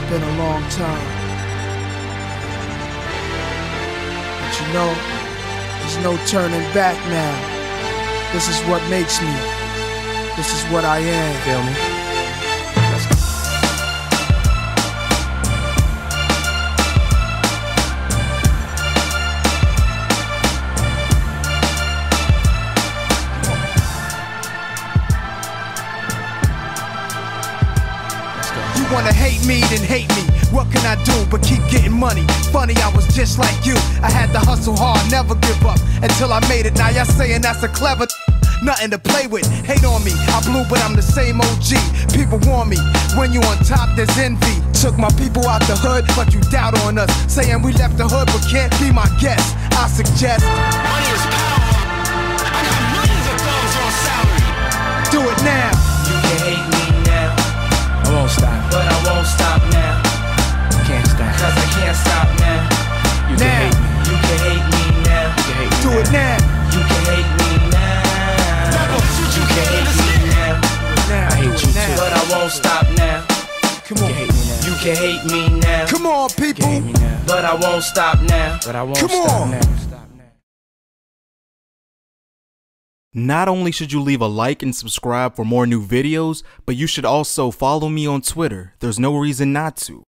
been a long time. But you know, there's no turning back now. This is what makes me. This is what I am. Feel me? You wanna hate me, then hate me. What can I do but keep getting money? Funny, I was just like you. I had to hustle hard, never give up until I made it. Now y'all saying that's a clever nothing to play with. Hate on me, I blew but I'm the same OG. People warn me, when you on top there's envy. Took my people out the hood, but you doubt on us. Saying we left the hood but can't be my guest. I suggest money is power. I got millions of dollars on salary. Do it now. You can hate me now, I won't stop. but I won't stop now. Can't stop. Cause I can't stop now. You Now. can hate me. You can hate me now. You can hate me. Do it now. You can hate me now. You You can can't hate understand. me now, Now. I hate you Now. too. but I won't stop now. Come You on. can hate me now. You can hate me now, Come on, You can hate people. me now. but I won't stop now. But I won't Come stop on. now. Not only should you leave a like and subscribe for more new videos, but you should also follow me on Twitter. There's no reason not to.